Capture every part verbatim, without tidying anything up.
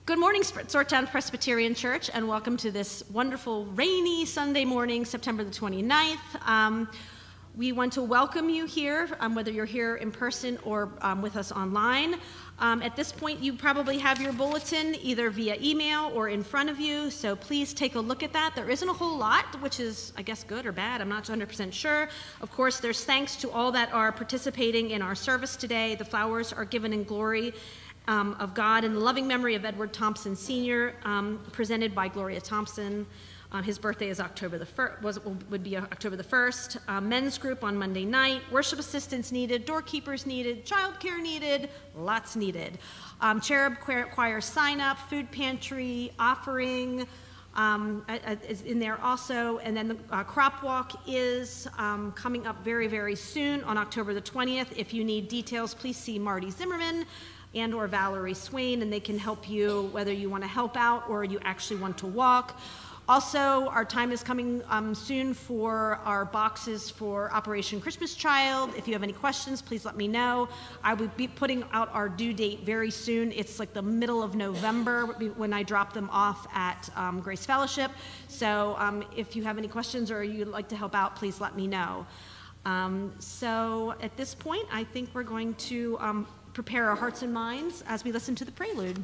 Good morning, Stewartstown Presbyterian Church, and welcome to this wonderful rainy Sunday morning, September the twenty-ninth. Um, we want to welcome you here, um, whether you're here in person or um, with us online. Um, at this point, you probably have your bulletin either via email or in front of you, so please take a look at that. There isn't a whole lot, which is, I guess, good or bad. I'm not one hundred percent sure. Of course, there's thanks to all that are participating in our service today. The flowers are given in glory Um, of God in the loving memory of Edward Thompson Senior, um, presented by Gloria Thompson. Uh, his birthday is October the first, was, would be October the first. Uh, men's group on Monday night. Worship assistants needed, doorkeepers needed, childcare needed, lots needed. Um, Cherub choir, choir sign up, food pantry, offering um, is in there also. And then the uh, crop walk is um, coming up very, very soon on October the twentieth. If you need details, please see Marty Zimmerman and or Valerie Swain, and they can help you whether you want to help out or you actually want to walk. Also, our time is coming um, soon for our boxes for Operation Christmas Child. If you have any questions, please let me know. I will be putting out our due date very soon. It's like the middle of November when I drop them off at um, Grace Fellowship. So um, if you have any questions or you'd like to help out, please let me know. Um, so at this point, I think we're going to um, prepare our hearts and minds as we listen to the prelude.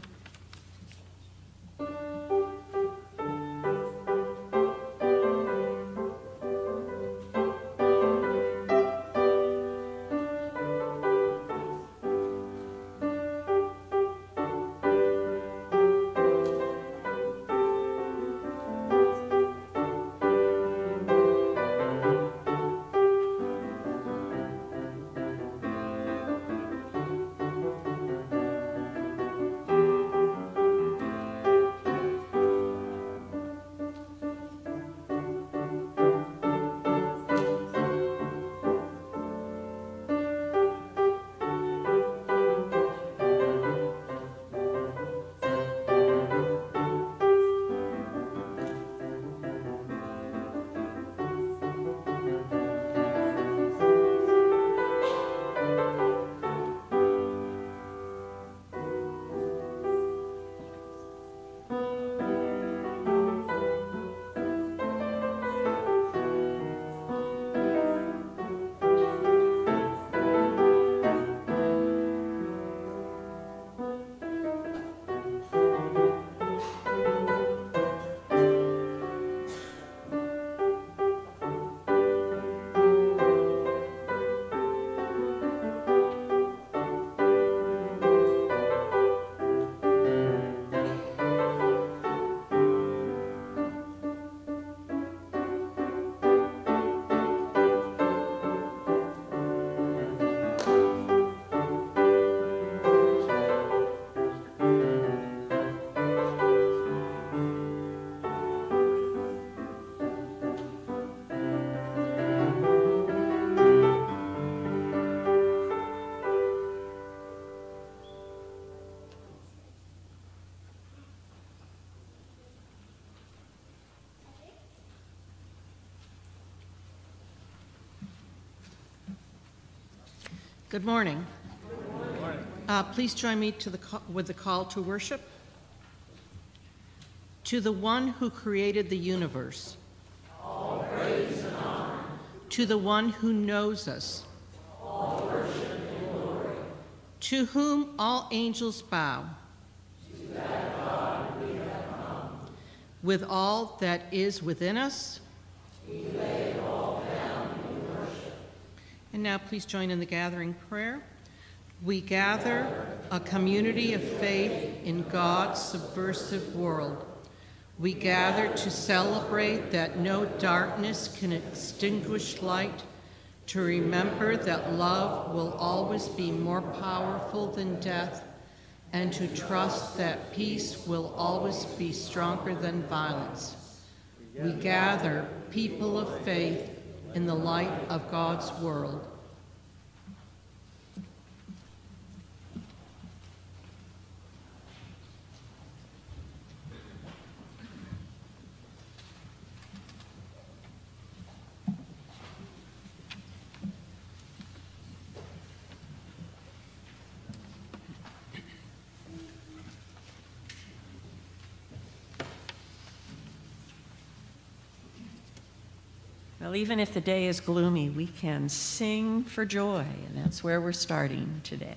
Good morning. Good morning. Uh, please join me to the call, with the call to worship. To the one who created the universe. All praise and honor. To the one who knows us. All worship and glory. To whom all angels bow. To that God we have come. With all that is within us. We lay it all down in worship. And now please join in the gathering prayer. We gather, a community of faith in God's subversive world. We gather to celebrate that no darkness can extinguish light, to remember that love will always be more powerful than death, and to trust that peace will always be stronger than violence. We gather, people of faith, in the light of God's world. Well, even if the day is gloomy, we can sing for joy, and that's where we're starting today.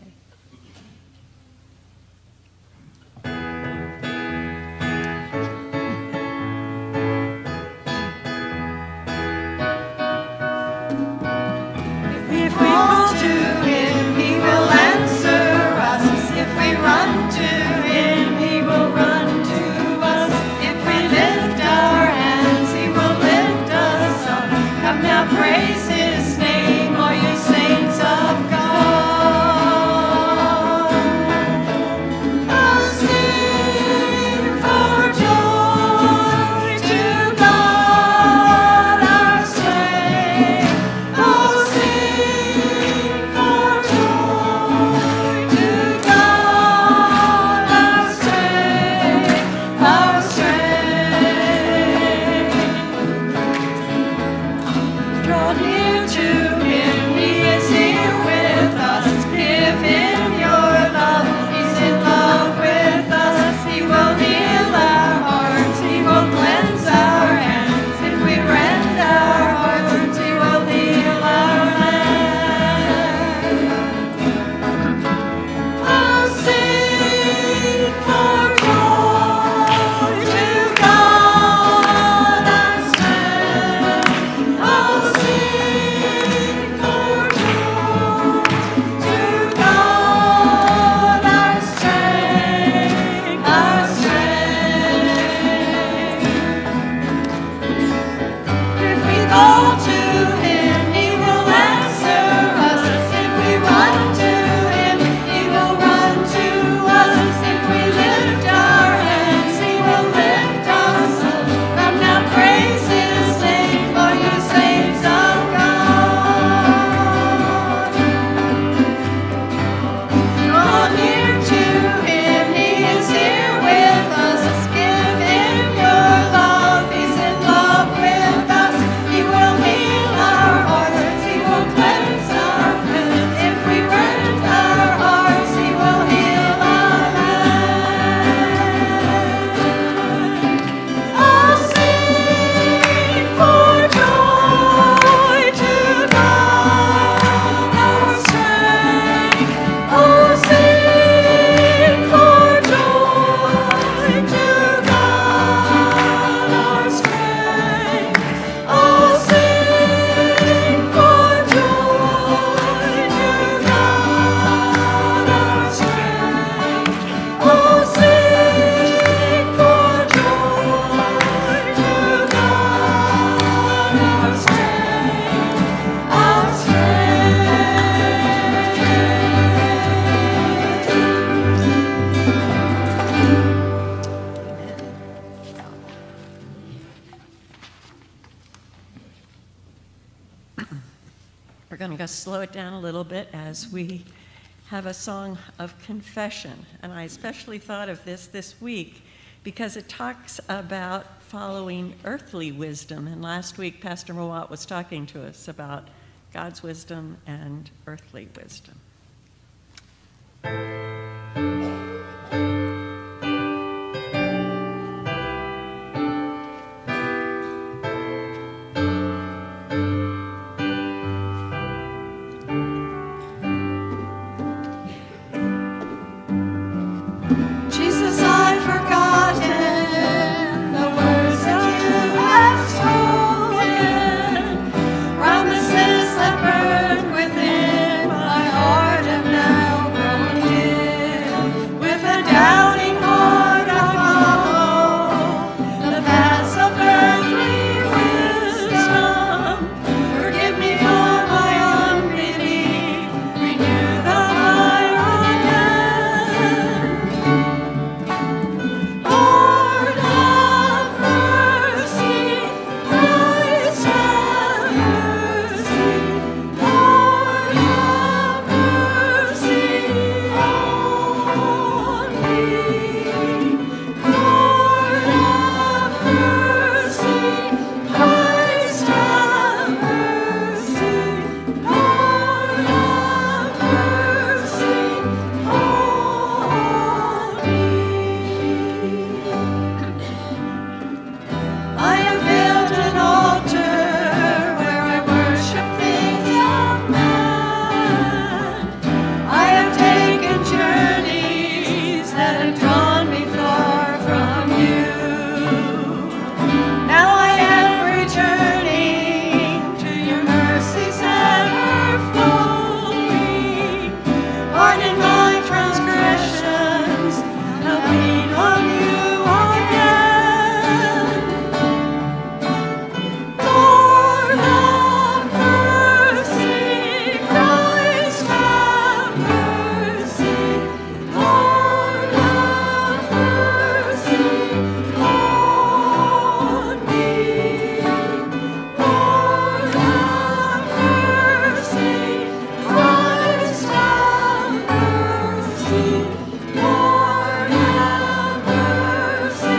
If we call to him, he will answer us. If we run to him, he will run to us. If we lift our hands, he will lift us up. Come now, praise his name, all you saints of God. Oh, sing for joy to God our strength. Oh, sing for joy to God our strength, our strength. Draw near to him, he is here with us. Give him your love, he's in love with us. He will heal our hearts, he will cleanse our hands. If we rend our hearts, he will heal our land. Oh, sing for joy to God our strength. Oh, sing for joy to God our strength, our strength. If we call to him, he will answer us. If we run to him, he will run to us. If we lift our hands, he will lift us up. Come now, praise his name, for you saints of God. Draw near to him, he is here with us. Give him your love, he's in love with us. He will heal our hearts, he will cleanse our hands. If we rend our hearts, he will heal our land. Oh, sing for joy to God our strength. Oh, sing for joy to God our strength. Oh, sing for joy to God our strength. Oh, sing for joy to God our strength, our We're going to go slow it down a little bit as we have a song of confession. And I especially thought of this this week because it talks about following earthly wisdom. And last week, Pastor Mawat was talking to us about God's wisdom and earthly wisdom. Jesus, I've forgotten the words that you have spoken. Promises that burned within my heart have now grown dim. With a doubting heart I follow the paths of earthly wisdom. Forgive me for my unbelief. Renew the fire again. Lord have mercy, Christ have mercy. Lord have mercy on me. Lord have mercy, Christ have mercy. Lord have mercy on me. I have built an altar where have drawn me far from you. Now I am returning to your mercies ever flowing. Pardon my transgressions, help me love you again. Lord have mercy, Christ have mercy. Lord have mercy on me. Lord have mercy, Christ have mercy. Lord have mercy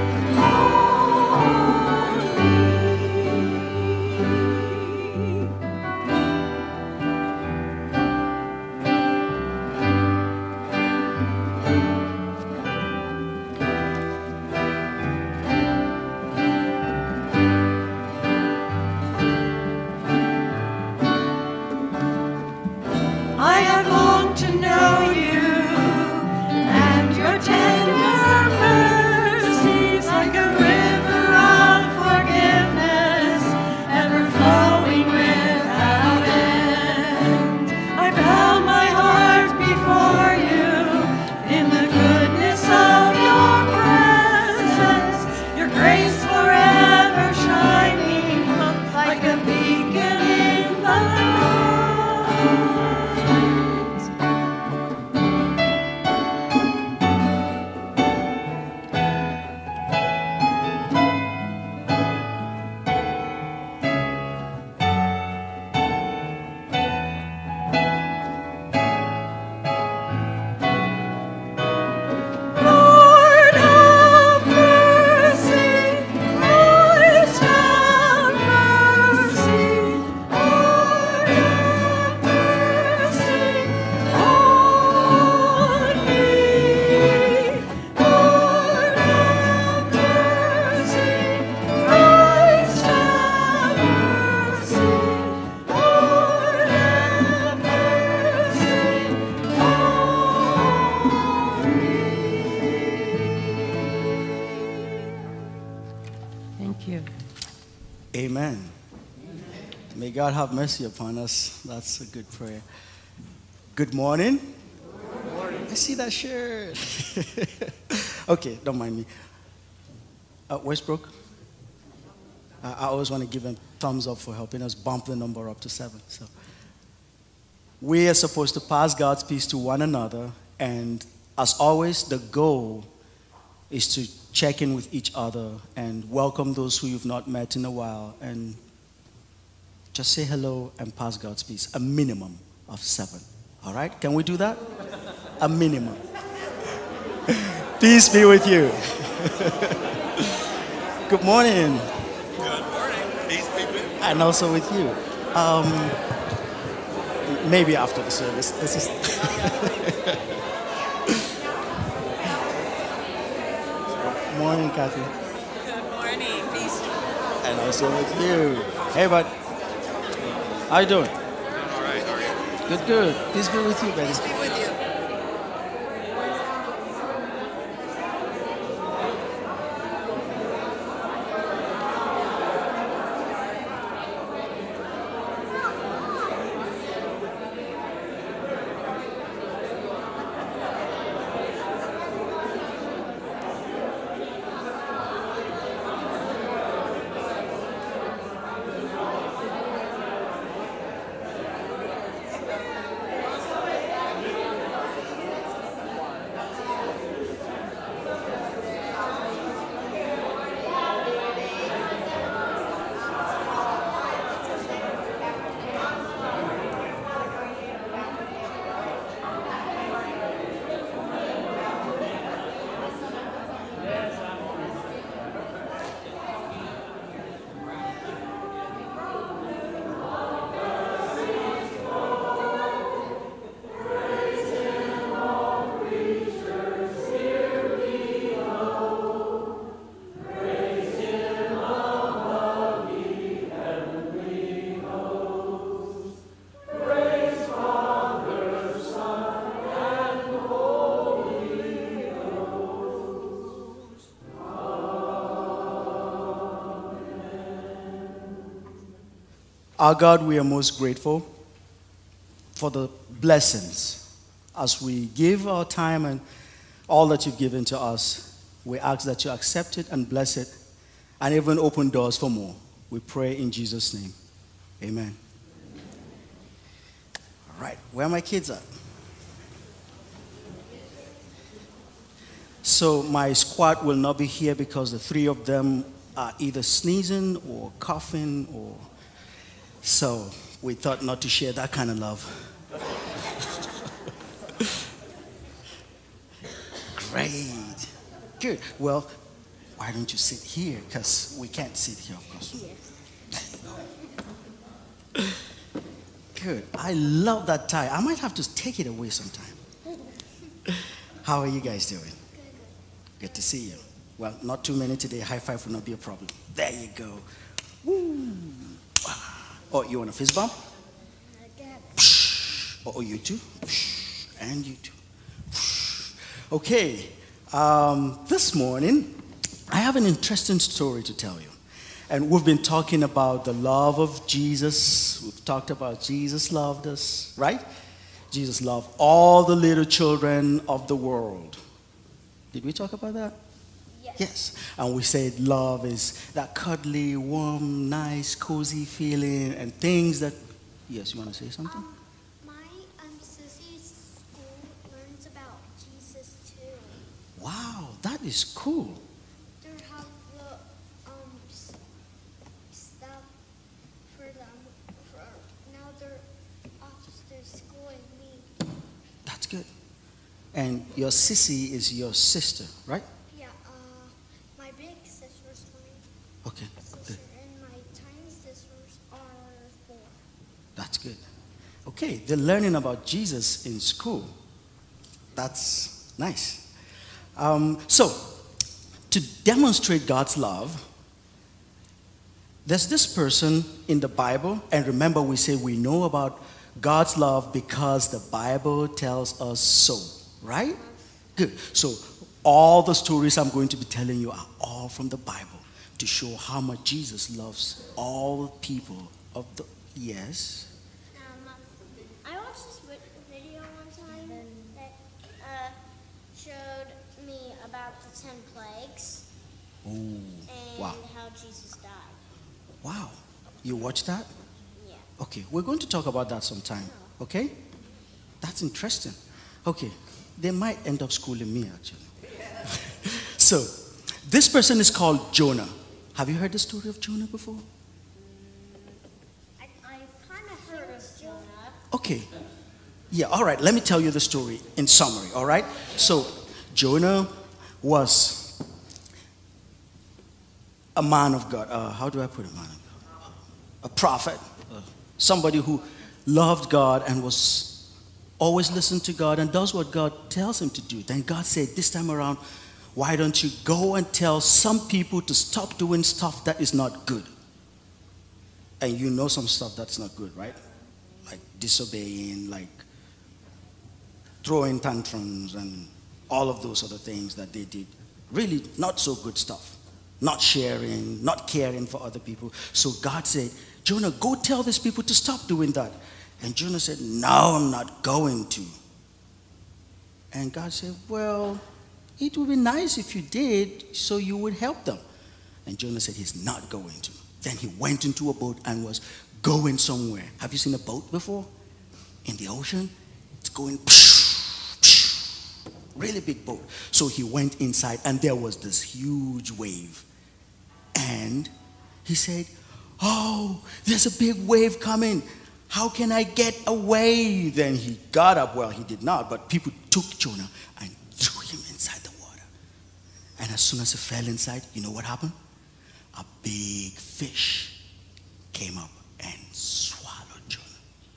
I have longed to know you and your tender mercies, like a river of forgiveness, ever flowing without end. I bow my heart before you in the goodness of your presence, your grace forever shining like a beacon in the night. Lord have mercy, Christ have mercy. Lord have mercy on me. Lord have mercy, Christ have mercy. Lord have mercy on me. Thank you. Amen. May God have mercy upon us. That's a good prayer. Good morning. Good morning. I see that shirt. Okay, don't mind me. Uh, Westbrook, I, I always want to give him thumbs up for helping us bump the number up to seven. So we are supposed to pass God's peace to one another, and as always, the goal is to check in with each other and welcome those who you've not met in a while, and just say hello and pass God's peace. A minimum of seven. All right? Can we do that? A minimum. Peace be with you. Good morning. Good morning. Peace be with you. And also with you. Um, maybe after the service. This is morning, Kathy. Good morning. Peace. And also with you. Hey, bud. How you doing? All right, how are you? Good, good. Peace be with you, baby. Peace be with you. Our God, we are most grateful for the blessings. As we give our time and all that you've given to us, we ask that you accept it and bless it and even open doors for more. We pray in Jesus' name. Amen. All right, where are my kids at? So my squad will not be here because the three of them are either sneezing or coughing, or so we thought not to share that kind of love. Great. Good. Well, why don't you sit here? Because we can't sit here, of course. Good. I love that tie. I might have to take it away sometime. How are you guys doing? Good to see you. Well, not too many today. High five will not be a problem. There you go. Woo. Oh, you want a fist bump? Oh, you too? And you too. Okay. Um, this morning, I have an interesting story to tell you. And we've been talking about the love of Jesus. We've talked about Jesus loved us, right? Jesus loved all the little children of the world. Did we talk about that? Yes. Yes. And we said love is that cuddly, warm, nice, cozy feeling and things that... Yes, you want to say something? Um, my um, sissy's school learns about Jesus too. Wow, that is cool. They have the um, s- stuff for them. For, now they're off to school and me. That's good. And your sissy is your sister, right? Yeah, uh, my big sister's my Okay, sister, good. and my tiny sisters are four. That's good. Okay, they're learning about Jesus in school. That's nice. Um, so, to demonstrate God's love, there's this person in the Bible, and remember we say we know about God's love because the Bible tells us so, right? Good. So, all the stories I'm going to be telling you are all from the Bible to show how much Jesus loves all people of the... Yes? Um, I watched this video one time that uh, showed me about the ten plagues Oh, and wow. how Jesus died. Wow. You watched that? Yeah. Okay, we're going to talk about that sometime. Okay? That's interesting. Okay, they might end up schooling me actually. So, this person is called Jonah. Have you heard the story of Jonah before? I, I've kind of heard of Jonah. Okay. Yeah, all right, let me tell you the story in summary, all right? So, Jonah was a man of God. Uh, how do I put a man of God? A prophet. Uh, somebody who loved God and was always listened to God and does what God tells him to do. Then God said, this time around, why don't you go and tell some people to stop doing stuff that is not good? And you know some stuff that's not good, right? Like disobeying, like throwing tantrums and all of those other things that they did. Really not so good stuff. Not sharing, not caring for other people. So God said, Jonah, go tell these people to stop doing that. And Jonah said, no, I'm not going to. And God said, well, it would be nice if you did so you would help them. And Jonah said he's not going to. Then he went into a boat and was going somewhere. Have you seen a boat before? In the ocean? It's going really big boat. So he went inside and there was this huge wave. And he said, oh, there's a big wave coming. How can I get away? Then he got up. Well, he did not, but people took Jonah and threw him inside the water. And as soon as he fell inside, you know what happened? A big fish came up and swallowed Jonah.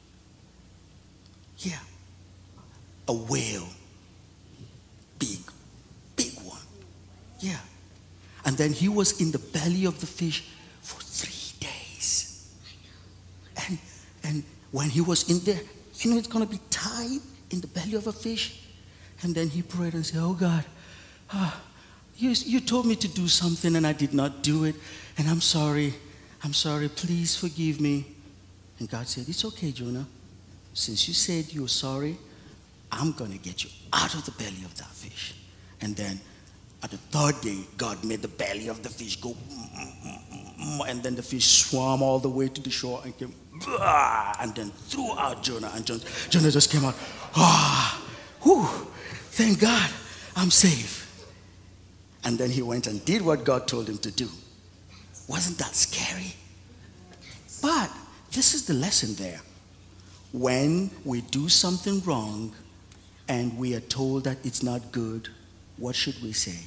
Yeah. A whale. Big, big one. Yeah. And then he was in the belly of the fish for three days. And and when he was in there, you know it's going to be tied in the belly of a fish. And then he prayed and said, oh God, ah, you, you told me to do something and I did not do it. And I'm sorry. I'm sorry. Please forgive me. And God said, it's okay, Jonah. Since you said you're sorry, I'm going to get you out of the belly of that fish. And then at the third day, God made the belly of the fish go, and then the fish swam all the way to the shore and came, and then threw out Jonah. And Jonah, Jonah just came out, ah, whew, thank God, I'm safe. And then he went and did what God told him to do. Wasn't that scary? But this is the lesson there. When we do something wrong and we are told that it's not good, what should we say?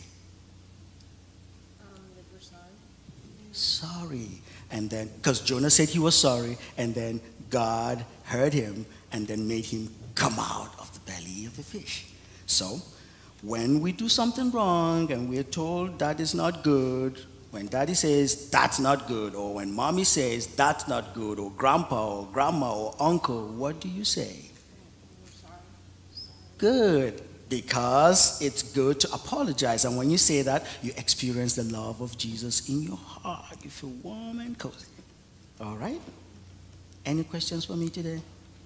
Um, that we're sorry. Sorry. And then, because Jonah said he was sorry, and then God heard him and then made him come out of the belly of the fish. So, when we do something wrong and we're told that is not good, when daddy says that's not good, or when mommy says that's not good, or grandpa or grandma or uncle, what do you say? Good, because it's good to apologize. And when you say that, you experience the love of Jesus in your heart. You feel warm and cozy. All right? Any questions for me today?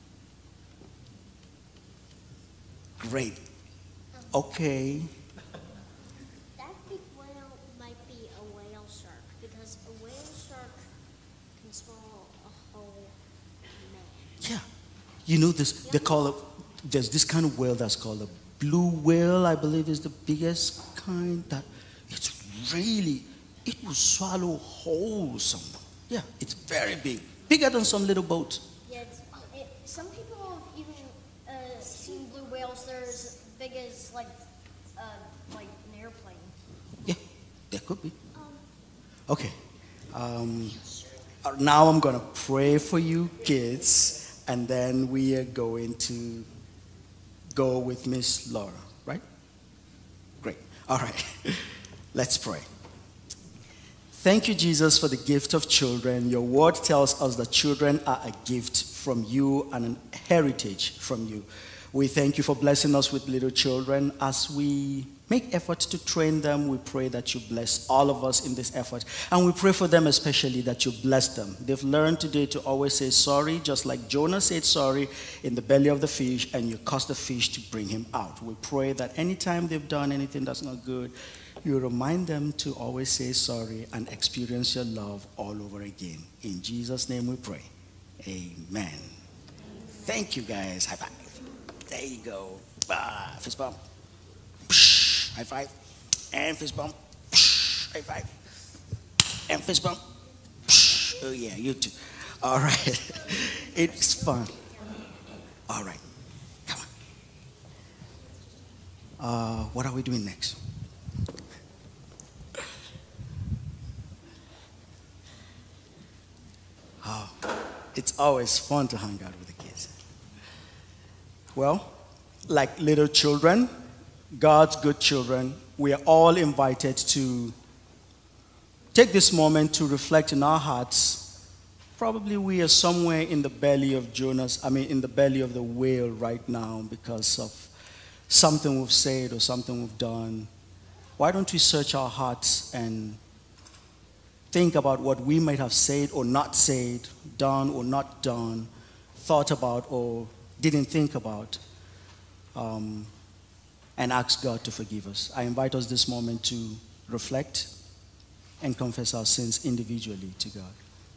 Great. Okay. That big whale might be a whale shark, because a whale shark can swallow a whole man. Yeah. You know this, they call it, there's this kind of whale that's called a blue whale, I believe is the biggest kind, that it's really, it will swallow whole someone. Yeah, it's very big. Bigger than some little boats. Yeah, it's, it, some people have even uh, seen blue whales. They're as big as like, uh, like an airplane. Yeah, there could be. Um, Okay. Um, now I'm going to pray for you kids, and then we are going to go with Miss Laura, right? Great. All right. Let's pray. Thank you, Jesus, for the gift of children. Your word tells us that children are a gift from you and a heritage from you. We thank you for blessing us with little children. As we make efforts to train them, we pray that you bless all of us in this effort. And we pray for them especially that you bless them. They've learned today to always say sorry, just like Jonah said sorry in the belly of the fish, and you caused the fish to bring him out. We pray that anytime they've done anything that's not good, you remind them to always say sorry and experience your love all over again. In Jesus' name we pray. Amen. Thank you, guys. High five. There you go. Ah, fist bump. Psh, high five. And fist bump. Psh, high five. And fist bump. Psh. Oh, yeah, you too. All right. It's fun. All right. Come on. Uh, what are we doing next? Oh, it's always fun to hang out with the kids. Well, like little children, God's good children, we are all invited to take this moment to reflect in our hearts. Probably we are somewhere in the belly of Jonah's, I mean in the belly of the whale right now because of something we've said or something we've done. Why don't we search our hearts and think about what we might have said or not said, done or not done, thought about or didn't think about, um, and ask God to forgive us. I invite us this moment to reflect and confess our sins individually to God.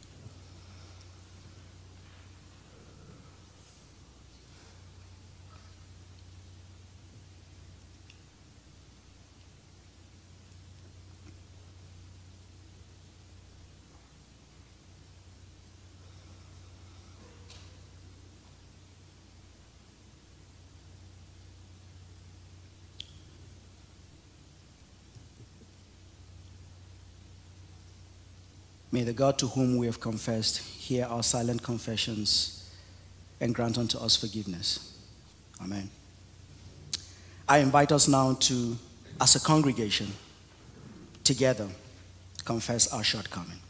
May the God to whom we have confessed hear our silent confessions and grant unto us forgiveness. Amen. I invite us now to, as a congregation, together confess our shortcoming.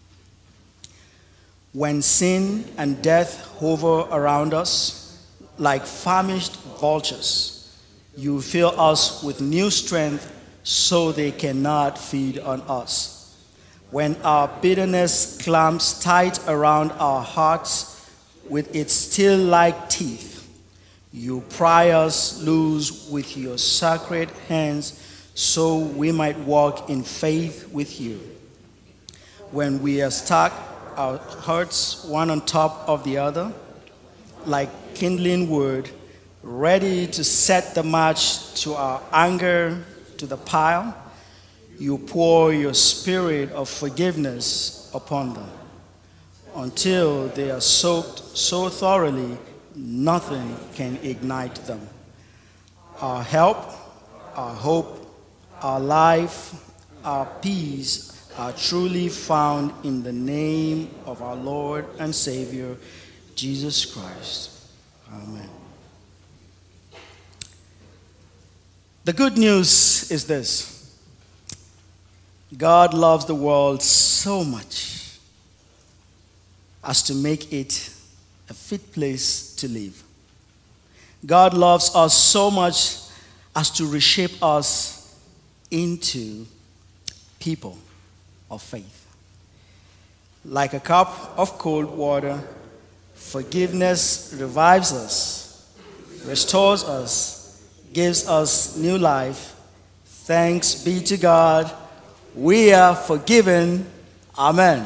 When sin and death hover around us like famished vultures, you fill us with new strength so they cannot feed on us. When our bitterness clamps tight around our hearts, with its steel-like teeth. You pry us loose with your sacred hands so we might walk in faith with you. When we are stuck, our hearts one on top of the other, like kindling wood, ready to set the match to our anger to the pile, you pour your spirit of forgiveness upon them until they are soaked so thoroughly nothing can ignite them. Our help, our hope, our life, our peace are truly found in the name of our Lord and Savior, Jesus Christ. Amen. The good news is this: God loves the world so much as to make it a fit place to live. God loves us so much as to reshape us into people of faith. Like a cup of cold water, forgiveness revives us, restores us, gives us new life. Thanks be to God. We are forgiven. Amen.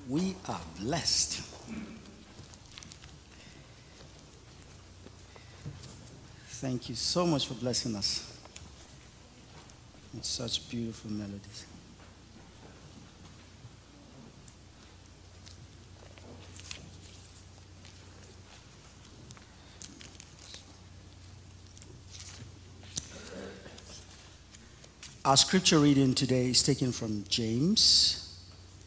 We are blessed. Thank you so much for blessing us with such beautiful melodies. Our scripture reading today is taken from James.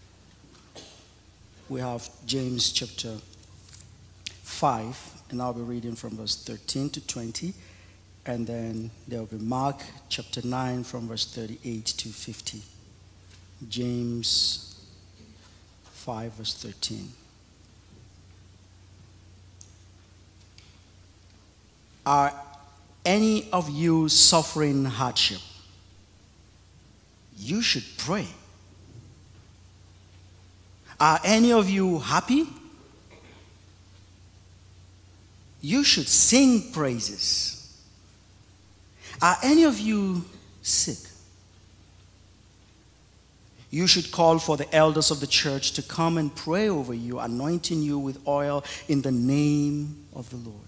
We have James chapter five, and I'll be reading from verse thirteen to twenty, and then there will be Mark chapter nine from verse thirty-eight to fifty. James five, verse thirteen. Are any of you suffering hardship? You should pray. Are any of you happy? You should sing praises. Are any of you sick? You should call for the elders of the church to come and pray over you, anointing you with oil in the name of the Lord.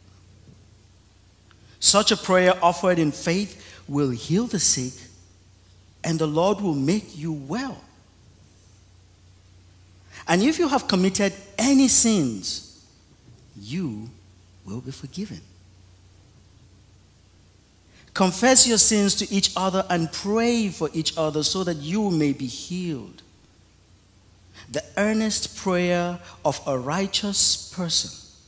Such a prayer offered in faith will heal the sick, and the Lord will make you well. And if you have committed any sins, you will be forgiven. Confess your sins to each other and pray for each other so that you may be healed. The earnest prayer of a righteous person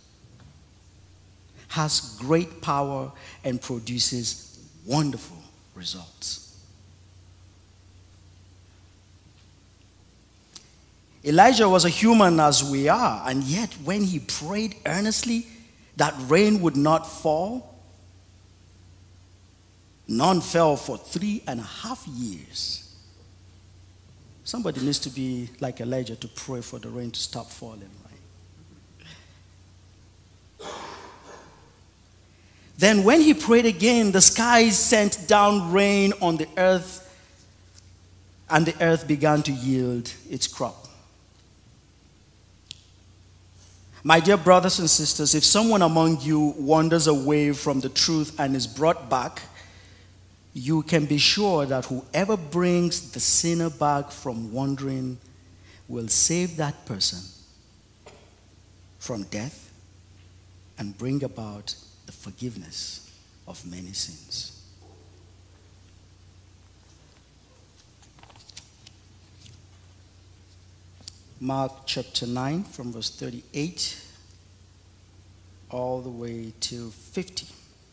has great power and produces wonderful results. Elijah was a human as we are, and yet when he prayed earnestly that rain would not fall, none fell for three and a half years. Somebody needs to be like Elijah to pray for the rain to stop falling, right? Then when he prayed again, the skies sent down rain on the earth, and the earth began to yield its crop. My dear brothers and sisters, if someone among you wanders away from the truth and is brought back, you can be sure that whoever brings the sinner back from wandering will save that person from death and bring about the forgiveness of many sins. Mark chapter nine from verse thirty-eight all the way to fifty.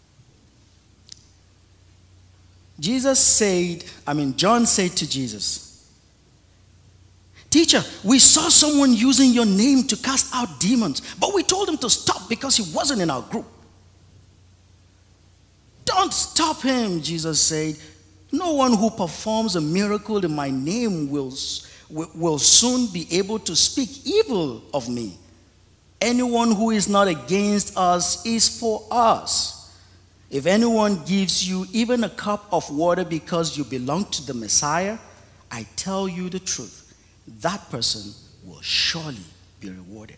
Jesus said, I mean, John said to Jesus, "Teacher, we saw someone using your name to cast out demons, but we told him to stop because he wasn't in our group." "Don't stop him," Jesus said. "No one who performs a miracle in my name will will soon be able to speak evil of me. Anyone who is not against us is for us. If anyone gives you even a cup of water because you belong to the Messiah, I tell you the truth, that person will surely be rewarded.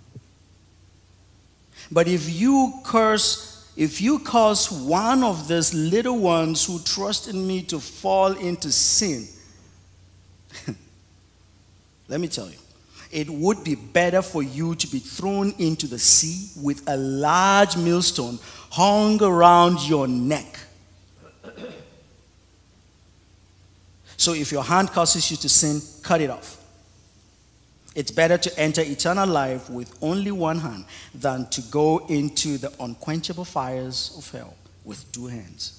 But if you curse, if you cause one of these little ones who trust in me to fall into sin," let me tell you, it would be better for you to be thrown into the sea with a large millstone hung around your neck. So if your hand causes you to sin, cut it off. It's better to enter eternal life with only one hand than to go into the unquenchable fires of hell with two hands.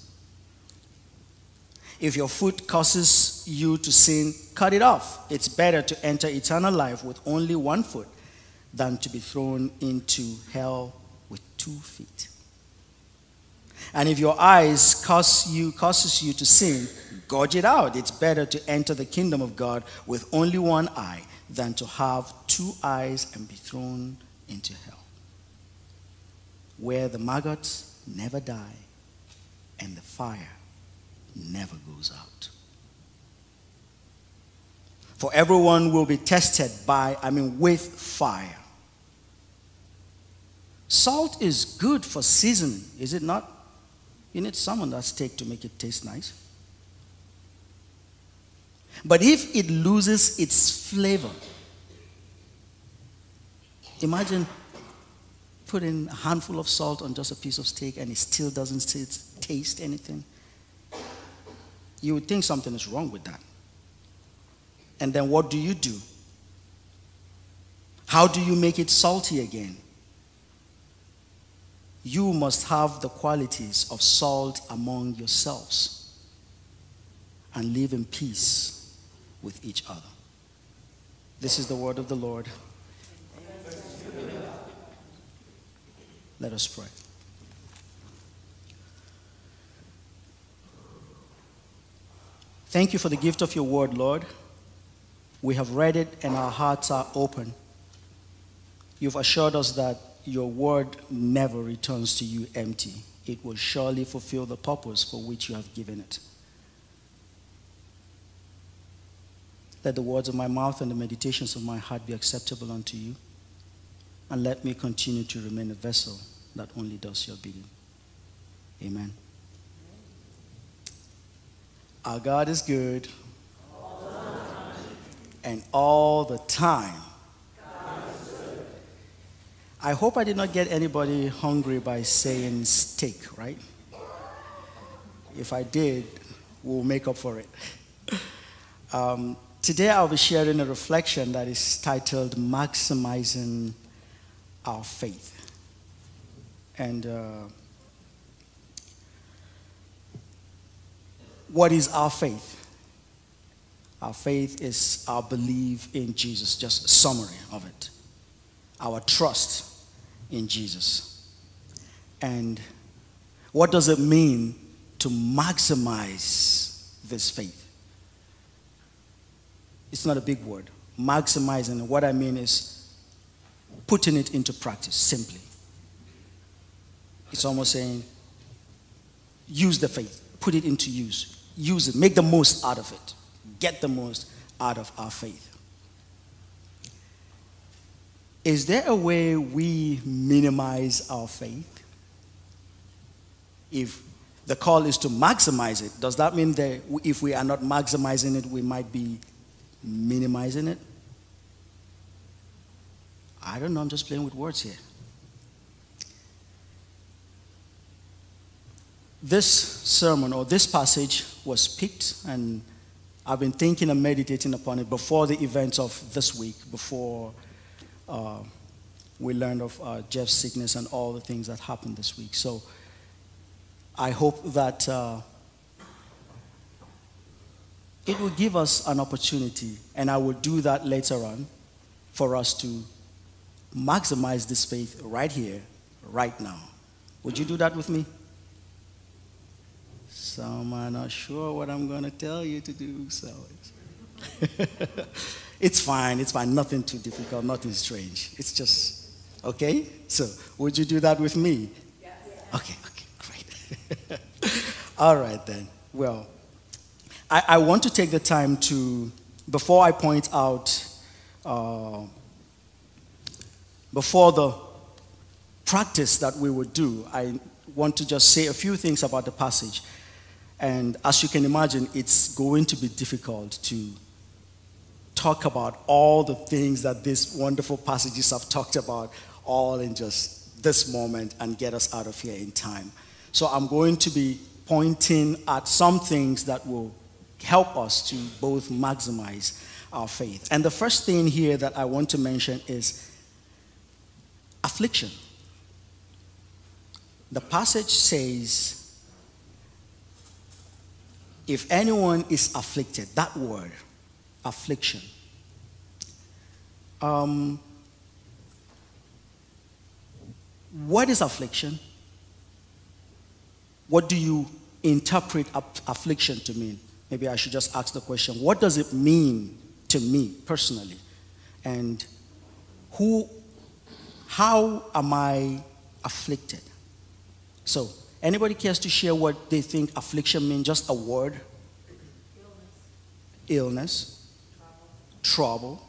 If your foot causes you to sin, cut it off. It's better to enter eternal life with only one foot than to be thrown into hell with two feet. And if your eyes cause you, causes you to sin, gouge it out. It's better to enter the kingdom of God with only one eye than to have two eyes and be thrown into hell, where the maggots never die and the fire never goes out. For everyone will be tested by, I mean, with fire. Salt is good for seasoning, is it not? You need some on that steak to make it taste nice. But if it loses its flavor, imagine putting a handful of salt on just a piece of steak and it still doesn't taste anything. You would think something is wrong with that. And then what do you do? How do you make it salty again? You must have the qualities of salt among yourselves and live in peace with each other. This is the word of the Lord. Let us pray. Thank you for the gift of your word, Lord. We have read it and our hearts are open. You've assured us that your word never returns to you empty. It will surely fulfill the purpose for which you have given it. Let the words of my mouth and the meditations of my heart be acceptable unto you. And let me continue to remain a vessel that only does your bidding. Amen. Our God is good. And all the time. I hope I did not get anybody hungry by saying steak, right? If I did, we'll make up for it. Um, today I'll be sharing a reflection that is titled Maximizing Our Faith. And uh, what is our faith? Our faith is our belief in Jesus, just a summary of it. Our trust in Jesus. And what does it mean to maximize this faith? It's not a big word. Maximizing, what I mean is putting it into practice, simply. It's almost saying, use the faith, put it into use, use it, make the most out of it, get the most out of our faith. Is there a way we minimize our faith? If the call is to maximize it, does that mean that if we are not maximizing it, we might be minimizing it? I don't know, I'm just playing with words here. This sermon or this passage was picked, and I've been thinking and meditating upon it before the events of this week, before uh, we learned of uh, Jeff's sickness and all the things that happened this week. So I hope that uh, it will give us an opportunity, and I will do that later on, for us to maximize this faith right here, right now. Would you do that with me? Some are not sure what I'm going to tell you to do, so it's, it's fine, it's fine, nothing too difficult, nothing strange. It's just, okay? So, would you do that with me? Yes. Okay, okay, great. All right then. Well, I, I want to take the time to, before I point out, uh, before the practice that we would do, I want to just say a few things about the passage. And as you can imagine, it's going to be difficult to talk about all the things that these wonderful passages have talked about all in just this moment and get us out of here in time. So I'm going to be pointing at some things that will help us to both maximize our faith. And the first thing here that I want to mention is affliction. The passage says, if anyone is afflicted, that word, affliction. Um, what is affliction? What do you interpret affliction to mean? Maybe I should just ask the question, what does it mean to me personally? And who, how am I afflicted? So, anybody cares to share what they think affliction means? Just a word? Illness. Illness. trouble.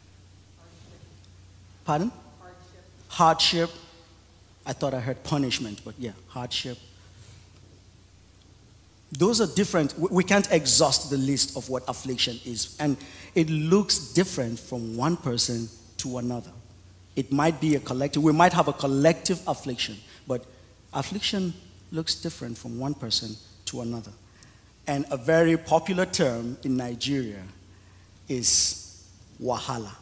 Pardon? Hardship. Hardship. I thought I heard punishment, but yeah, hardship. Those are different. We can't exhaust the list of what affliction is. And it looks different from one person to another. It might be a collective. We might have a collective affliction, but affliction looks different from one person to another. And a very popular term in Nigeria is wahala.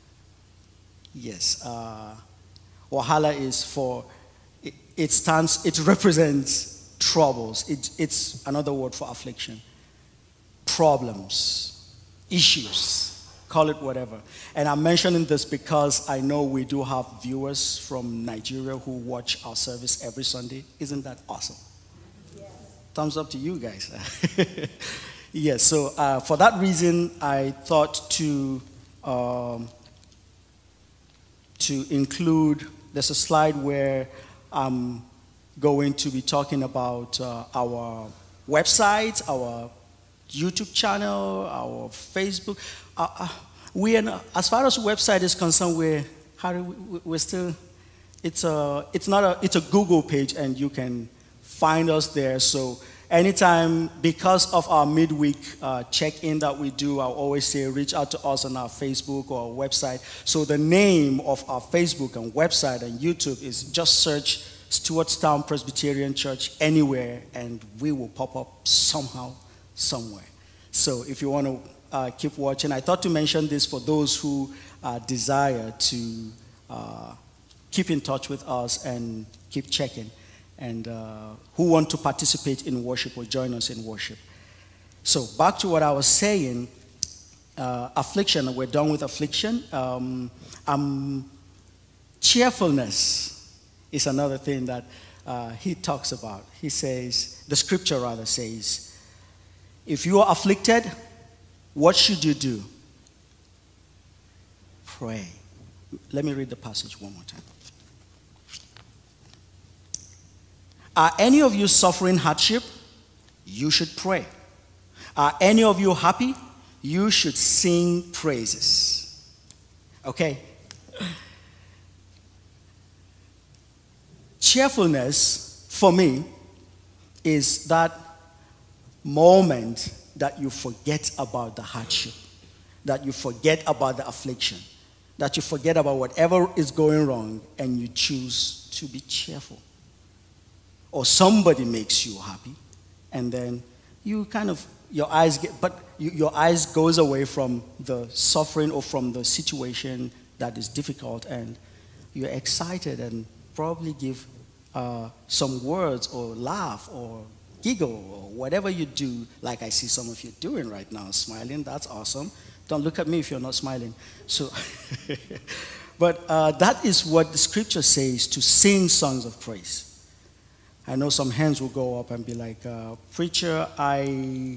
Yes, uh, wahala is for, it, it stands, it represents troubles. It, it's another word for affliction. Problems, issues, call it whatever. And I'm mentioning this because I know we do have viewers from Nigeria who watch our service every Sunday. Isn't that awesome? Yes. Thumbs up to you guys. Yes, so uh, for that reason, I thought to um, to include, there's a slide where I'm going to be talking about uh, our website, our YouTube channel, our Facebook. Uh, uh, we are, as far as website is concerned, we're, how do we, we're still, it's a, it's not a, it's a Google page and you can find us there. So anytime, because of our midweek uh, check-in that we do, I'll always say reach out to us on our Facebook or our website. So the name of our Facebook and website and YouTube is just search Stewartstown Presbyterian Church anywhere and we will pop up somehow, somewhere. So if you want to uh, keep watching, I thought to mention this for those who uh, desire to uh, keep in touch with us and keep checking, and uh, who want to participate in worship or join us in worship. So back to what I was saying, uh, affliction, we're done with affliction. Um, um, cheerfulness is another thing that uh, he talks about. He says, the scripture rather says, if you are afflicted, what should you do? Pray. Let me read the passage one more time. Are any of you suffering hardship? You should pray. Are any of you happy? You should sing praises. Okay? Cheerfulness, for me, is that moment that you forget about the hardship, that you forget about the affliction, that you forget about whatever is going wrong, and you choose to be cheerful. Or somebody makes you happy, and then you kind of, your eyes get, but you, your eyes goes away from the suffering or from the situation that is difficult, and you're excited and probably give uh, some words or laugh or giggle or whatever you do, like I see some of you doing right now, smiling. That's awesome. Don't look at me if you're not smiling. So, but uh, that is what the scripture says, to sing songs of praise. I know some hands will go up and be like, uh, preacher, I,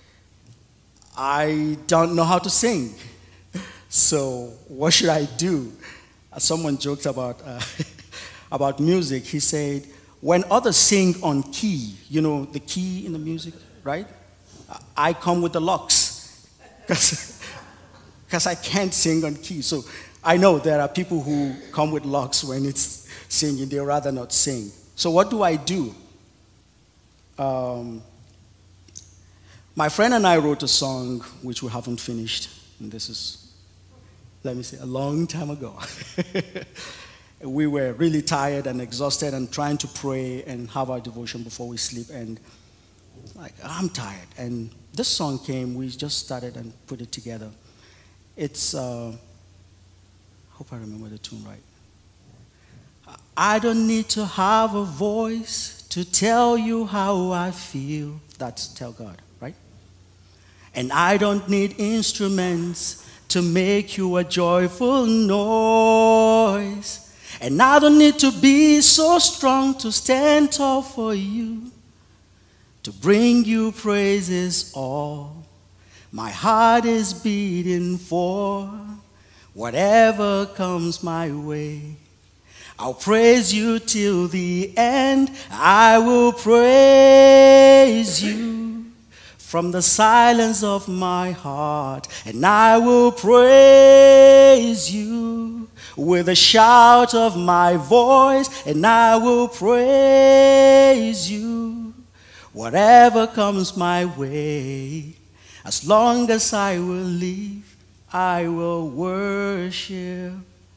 I don't know how to sing. So what should I do? Uh, someone joked about, uh, about music. He said, when others sing on key, you know, the key in the music, right? I come with the locks because I can't sing on key. So I know there are people who come with locks when it's singing. They rather not sing. So what do I do? Um, my friend and I wrote a song which we haven't finished. And this is, let me say, a long time ago. We were really tired and exhausted and trying to pray and have our devotion before we sleep. And like, I'm tired. And this song came, we just started and put it together. It's, uh, I hope I remember the tune right. I don't need to have a voice to tell you how I feel. That's tell God, right? And I don't need instruments to make you a joyful noise. And I don't need to be so strong to stand tall for you, to bring you praises all my heart is beating for. Whatever comes my way, I'll praise you till the end. I will praise you from the silence of my heart, and I will praise you with a shout of my voice, and I will praise you. Whatever comes my way, as long as I will live, I will worship.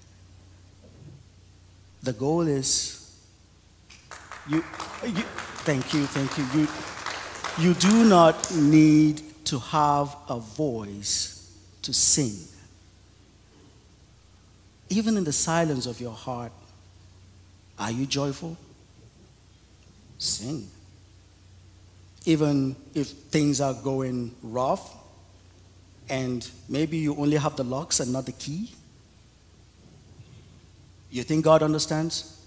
The goal is, you, you thank you, thank you. You, you do not need to have a voice to sing. Even in the silence of your heart, are you joyful? Sing. Even if things are going rough and maybe you only have the locks and not the key, you think God understands?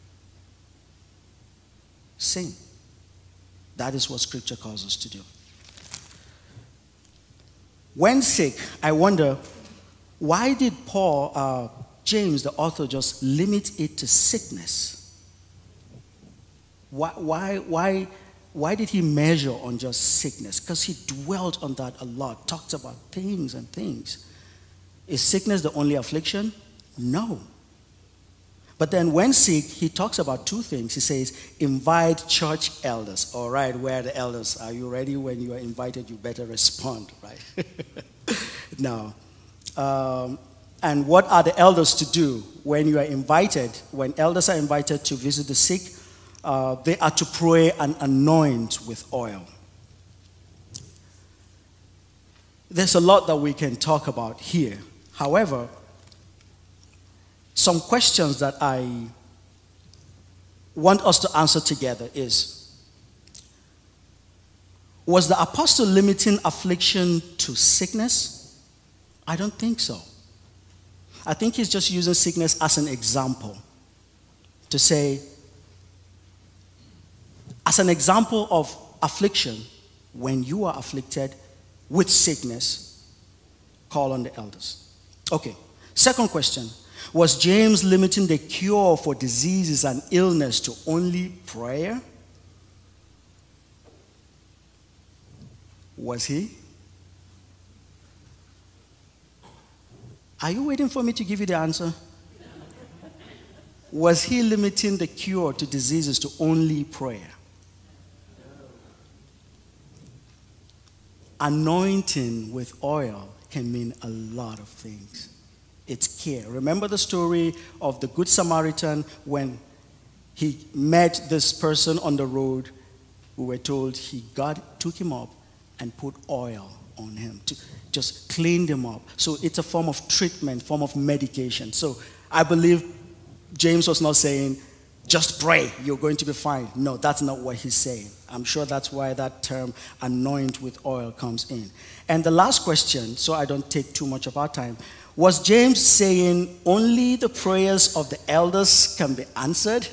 Sing. That is what Scripture calls us to do. When sick, I wonder, why did Paul, uh, James, the author, just limit it to sickness? Why, why, why, why did he measure on just sickness? Because he dwelt on that a lot, talked about things and things. Is sickness the only affliction? No. But then when sick, he talks about two things. He says, invite church elders. All right, where are the elders? Are you ready? When you are invited, you better respond, right? Now, um, and what are the elders to do when you are invited? When elders are invited to visit the sick, uh, they are to pray and anoint with oil. There's a lot that we can talk about here. However, some questions that I want us to answer together is, was the apostle limiting affliction to sickness? I don't think so. I think he's just using sickness as an example to say, as an example of affliction, when you are afflicted with sickness, call on the elders. Okay, second question. Was James limiting the cure for diseases and illness to only prayer? Was he? Are you waiting for me to give you the answer? Was he limiting the cure to diseases to only prayer? Anointing with oil can mean a lot of things. It's care. Remember the story of the Good Samaritan when he met this person on the road. We were told he got, took him up and put oil on him to just clean him up. So it's a form of treatment, form of medication. So I believe James was not saying, just pray, you're going to be fine. No, that's not what he's saying. I'm sure that's why that term anoint with oil comes in. And the last question, so I don't take too much of our time, was James saying only the prayers of the elders can be answered?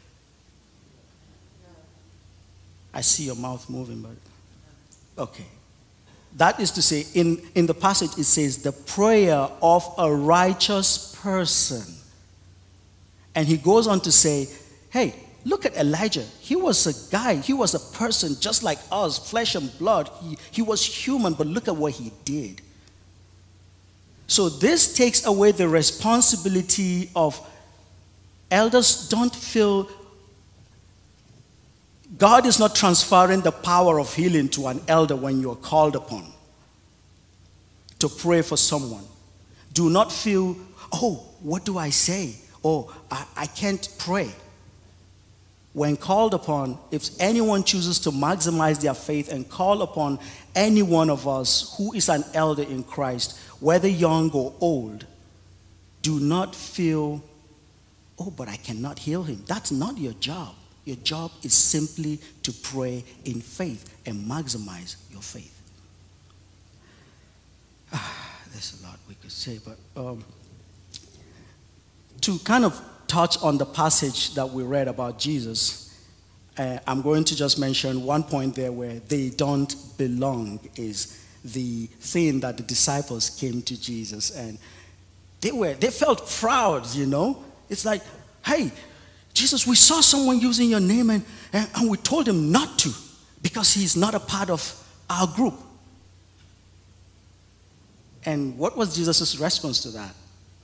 I see your mouth moving, but okay. That is to say, in, in the passage it says, the prayer of a righteous person. And he goes on to say, hey, look at Elijah. He was a guy, he was a person just like us, flesh and blood. He, he was human, but look at what he did. So this takes away the responsibility of elders. Don't feel, God is not transferring the power of healing to an elder when you are called upon to pray for someone. Do not feel, oh, what do I say? Oh, I, I can't pray. When called upon, if anyone chooses to maximize their faith and call upon any one of us who is an elder in Christ, whether young or old, do not feel, oh, but I cannot heal him. That's not your job. Your job is simply to pray in faith and maximize your faith. Ah, there's a lot we could say, but um, to kind of touch on the passage that we read about Jesus, uh, I'm going to just mention one point there where they don't belong is the thing that the disciples came to Jesus and they were they felt proud, you know. It's like, hey, Jesus, we saw someone using your name and, and, and we told him not to because he's not a part of our group. And what was Jesus' response to that?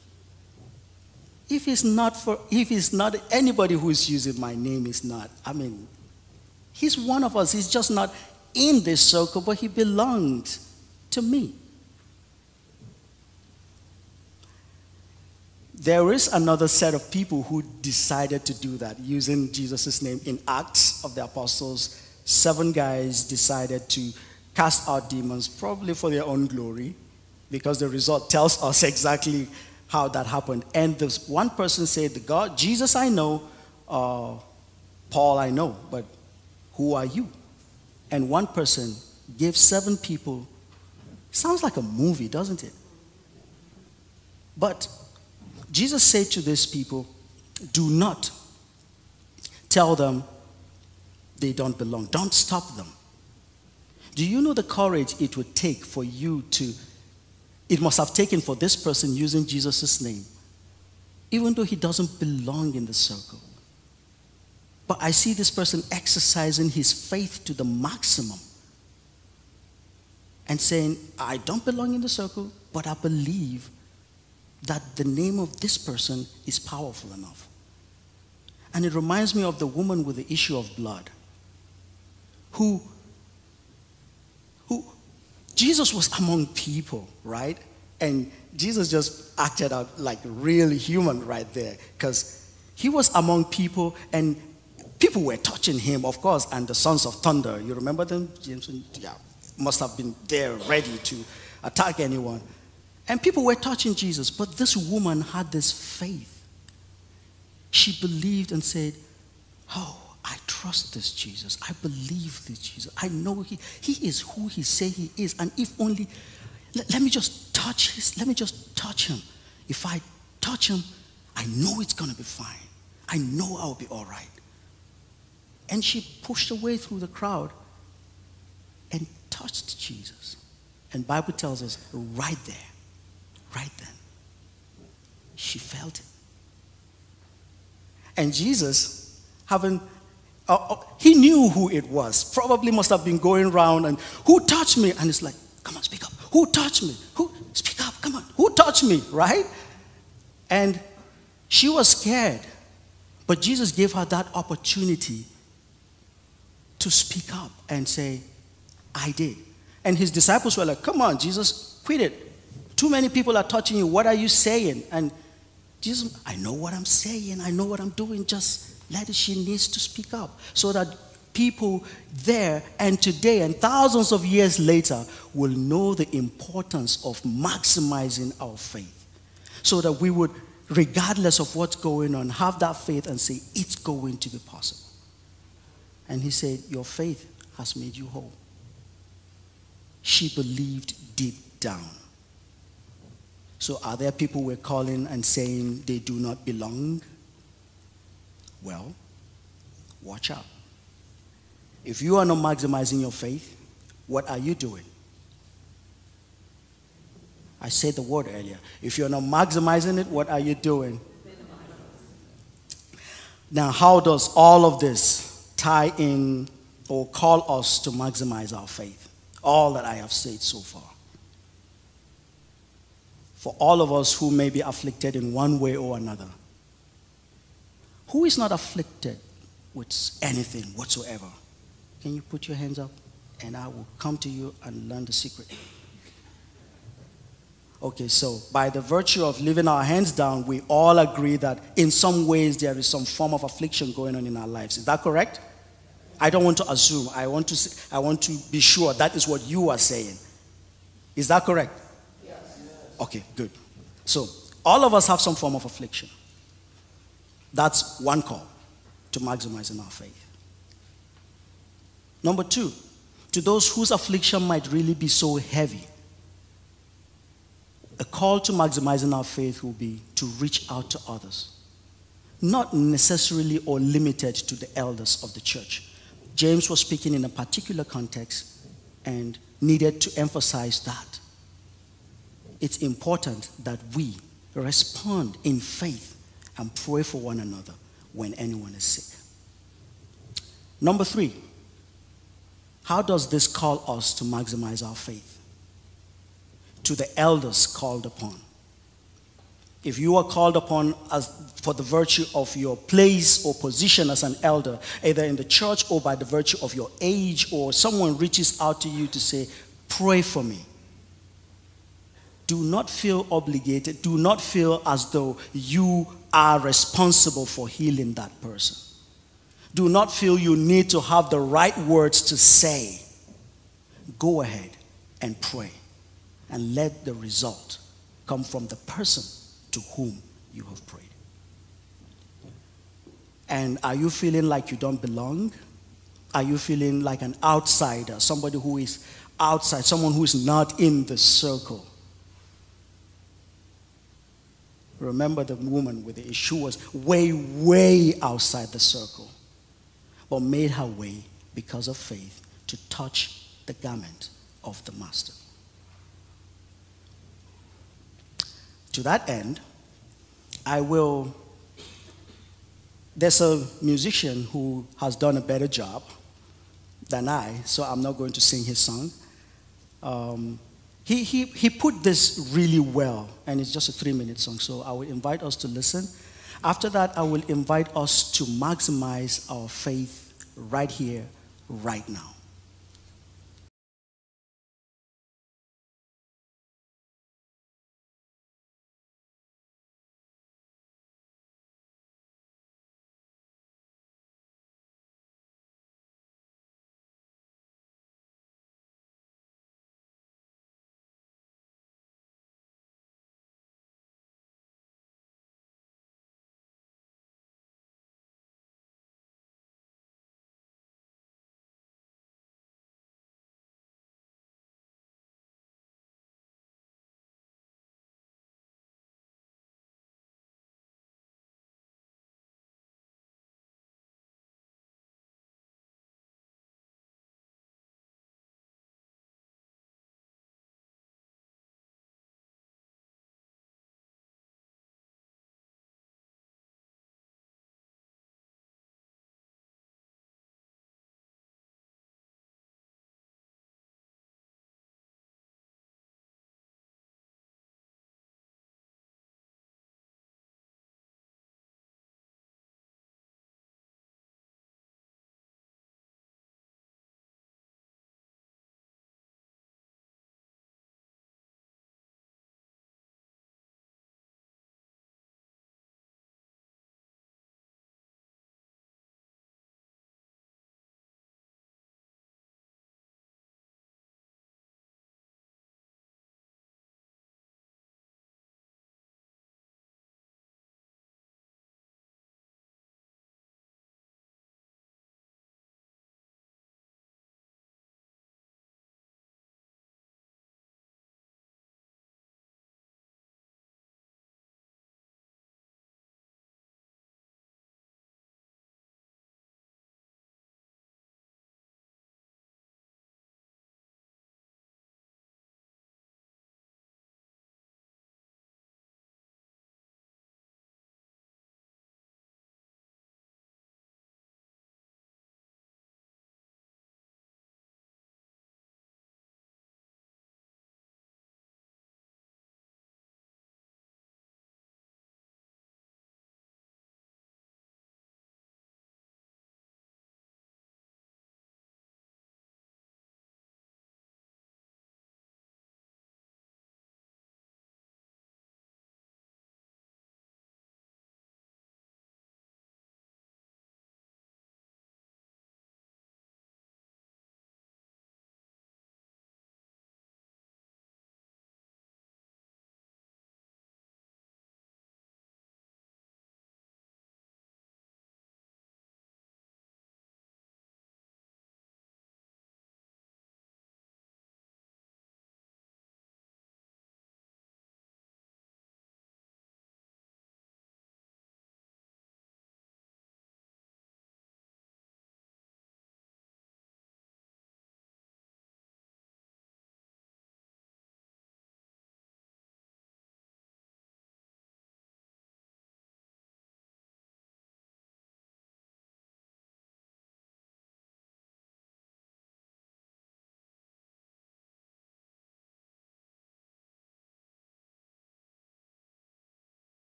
If it's not for, if it's not anybody who is using my name is not, I mean, he's one of us. He's just not in this circle, but he belonged to me. There is another set of people who decided to do that using Jesus' name. In Acts of the Apostles, seven guys decided to cast out demons, probably for their own glory, because the result tells us exactly how that happened. And this one person said, "The God, Jesus I know, uh, Paul I know, but who are you?" And one person gave seven people. Sounds like a movie, doesn't it? But Jesus said to these people, do not tell them they don't belong. Don't stop them. Do you know the courage it would take for you to, it must have taken for this person using Jesus' name, even though he doesn't belong in the circle. But I see this person exercising his faith to the maximum and saying, I don't belong in the circle, but I believe that the name of this person is powerful enough. And it reminds me of the woman with the issue of blood, who, who Jesus was among people, right? And Jesus just acted out like really human right there, because he was among people and people were touching him, of course, and the sons of thunder. You remember them? James, yeah, must have been there ready to attack anyone. And people were touching Jesus, but this woman had this faith. She believed and said, oh, I trust this Jesus. I believe this Jesus. I know he, he is who he say he is. And if only, let, let me just touch his, let me just touch him. If I touch him, I know it's going to be fine. I know I'll be all right. And she pushed away through the crowd and touched Jesus. And the Bible tells us right there, right then, she felt it. And Jesus, having, uh, uh, he knew who it was. Probably must have been going around and, who touched me? And it's like, come on, speak up. Who touched me? Who? Speak up, come on. Who touched me, right? And she was scared. But Jesus gave her that opportunity to speak up and say, I did. And his disciples were like, come on, Jesus, quit it. Too many people are touching you. What are you saying? And Jesus, I know what I'm saying. I know what I'm doing. Just let it. She needs to speak up so that people there and today and thousands of years later will know the importance of maximizing our faith, so that we would, regardless of what's going on, have that faith and say, it's going to be possible. And he said, your faith has made you whole. She believed deep down. So are there people we're calling and saying they do not belong? Well, watch out. If you are not maximizing your faith, what are you doing? I said the word earlier. If you're not maximizing it, what are you doing? Now, how does all of this tie in or call us to maximize our faith? All that I have said so far. For all of us who may be afflicted in one way or another, who is not afflicted with anything whatsoever? Can you put your hands up? And I will come to you and learn the secret. Okay, so by the virtue of leaving our hands down, we all agree that in some ways there is some form of affliction going on in our lives. Is that correct? I don't want to assume. I want to say, I want to be sure that is what you are saying. Is that correct? Yes. Okay, good. So all of us have some form of affliction. That's one call to maximizing our faith. Number two, to those whose affliction might really be so heavy, a call to maximizing our faith will be to reach out to others, not necessarily or limited to the elders of the church. James was speaking in a particular context and needed to emphasize that. It's important that we respond in faith and pray for one another when anyone is sick. Number three, How does this call us to maximize our faith? To the elders called upon. If you are called upon as for the virtue of your place or position as an elder, either in the church or by the virtue of your age, or someone reaches out to you to say, pray for me. Do not feel obligated. Do not feel as though you are responsible for healing that person. Do not feel you need to have the right words to say. Go ahead and pray, and let the result come from the person to whom you have prayed. And are you feeling like you don't belong? Are you feeling like an outsider, somebody who is outside, someone who is not in the circle? Remember the woman with the issue was way, way outside the circle, but made her way because of faith to touch the garment of the master. To that end, I will, there's a musician who has done a better job than I, so I'm not going to sing his song. Um, he, he, he put this really well, and it's just a three-minute song, so I will invite us to listen. After that, I will invite us to maximize our faith right here, right now.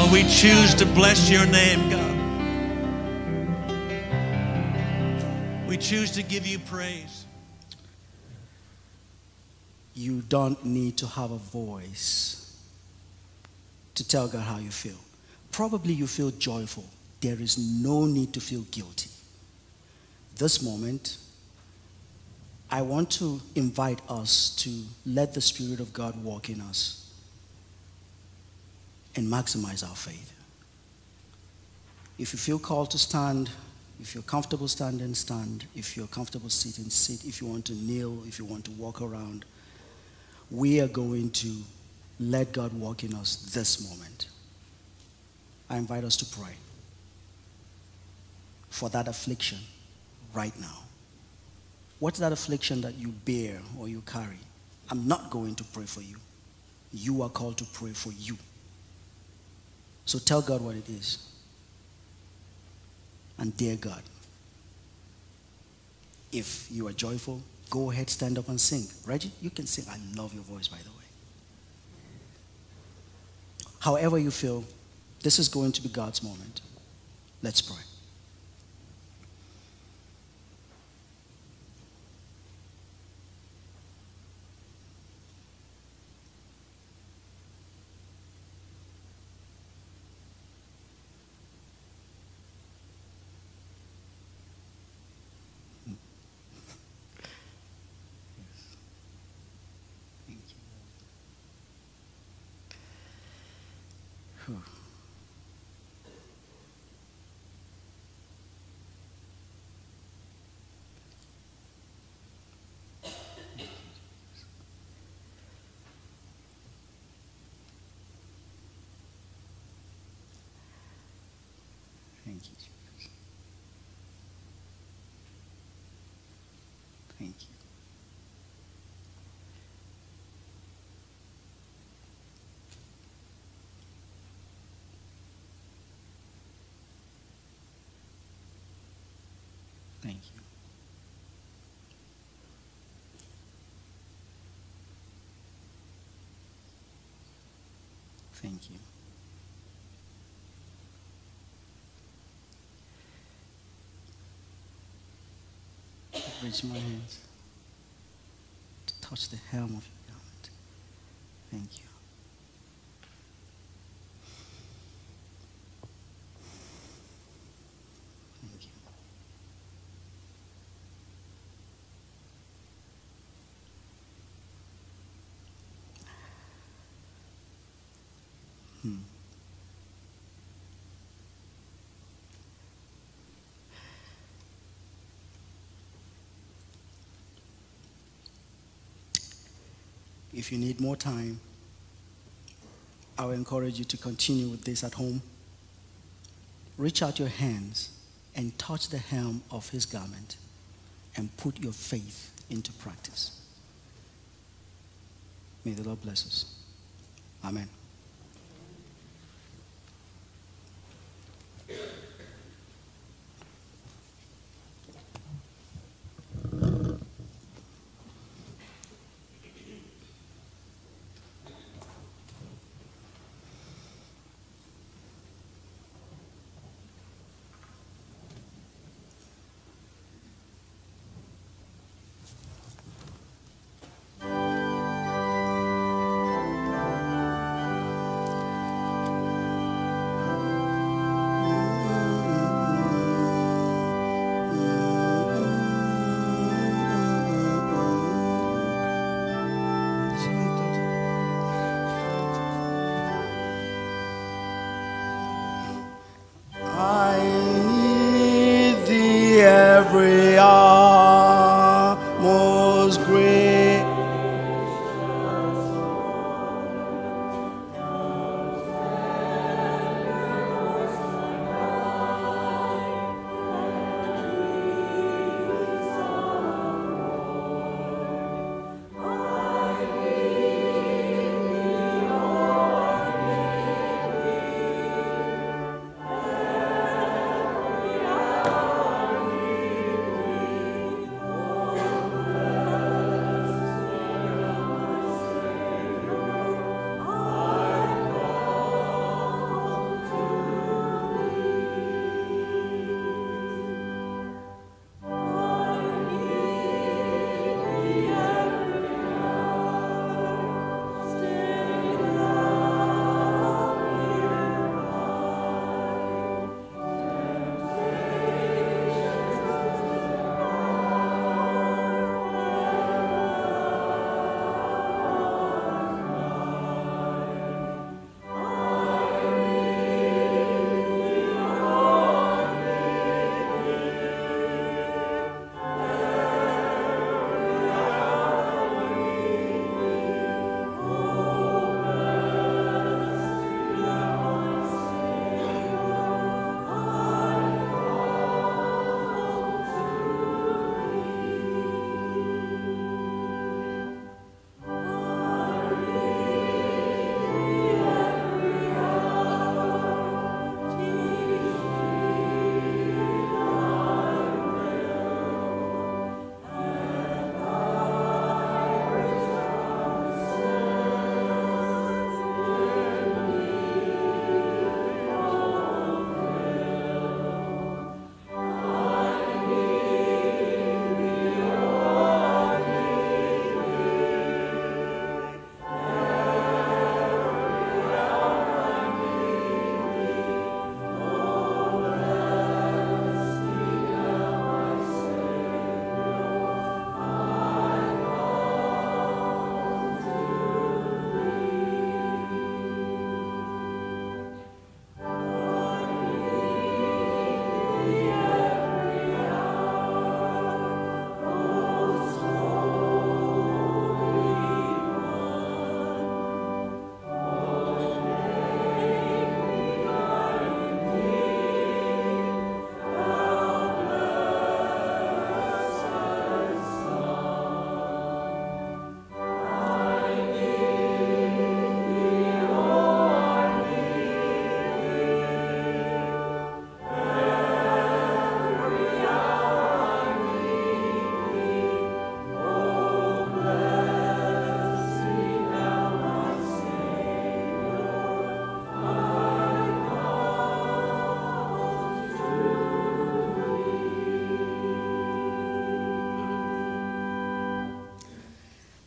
Lord, we choose to bless your name, God. We choose to give you praise. You don't need to have a voice to tell God how you feel. Probably you feel joyful. There is no need to feel guilty. This moment, I want to invite us to let the Spirit of God walk in us and maximize our faith. If you feel called to stand, if you're comfortable standing, stand. If you're comfortable sitting, sit. If you want to kneel, if you want to walk around, we are going to let God walk in us this moment. I invite us to pray for that affliction right now. What's that affliction that you bear or you carry? I'm not going to pray for you. You are called to pray for you. So tell God what it is. And dear God, if you are joyful, go ahead, stand up and sing. Reggie, you can sing. I love your voice, by the way. However you feel, this is going to be God's moment. Let's pray. Thank you, Jesus. Thank you. Thank you. Thank you. Reach my hands to touch the hem of your garment. Thank you. Thank you. Hmm. If you need more time, I will encourage you to continue with this at home. Reach out your hands and touch the hem of his garment and put your faith into practice. May the Lord bless us. Amen. I need thee every hour, most great.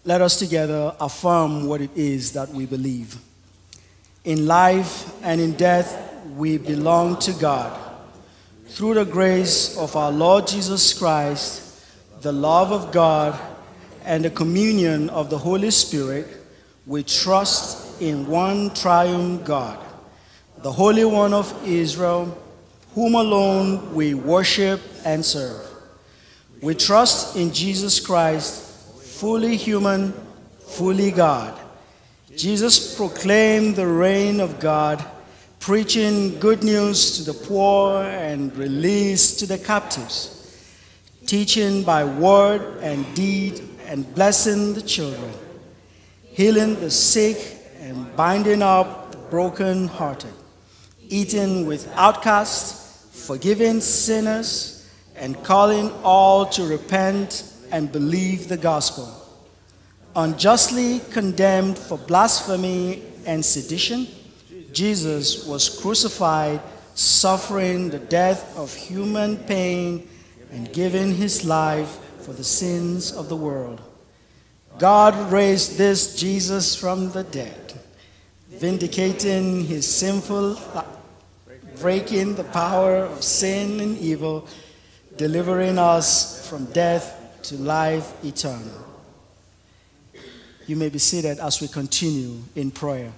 Let us together affirm what it is that we believe. In life and in death, we belong to God. Through the grace of our Lord Jesus Christ, the love of God, and the communion of the Holy Spirit, we trust in one triune God, the Holy One of Israel, whom alone we worship and serve. We trust in Jesus Christ, fully human, fully God. Jesus proclaimed the reign of God, preaching good news to the poor and release to the captives, teaching by word and deed and blessing the children, healing the sick and binding up the brokenhearted, eating with outcasts, forgiving sinners, and calling all to repent and believe the gospel. Unjustly condemned for blasphemy and sedition, Jesus was crucified, suffering the death of human pain and giving his life for the sins of the world. God raised this Jesus from the dead, vindicating his sinful life, breaking the power of sin and evil, delivering us from death to life eternal. You may be seated as we continue in prayer.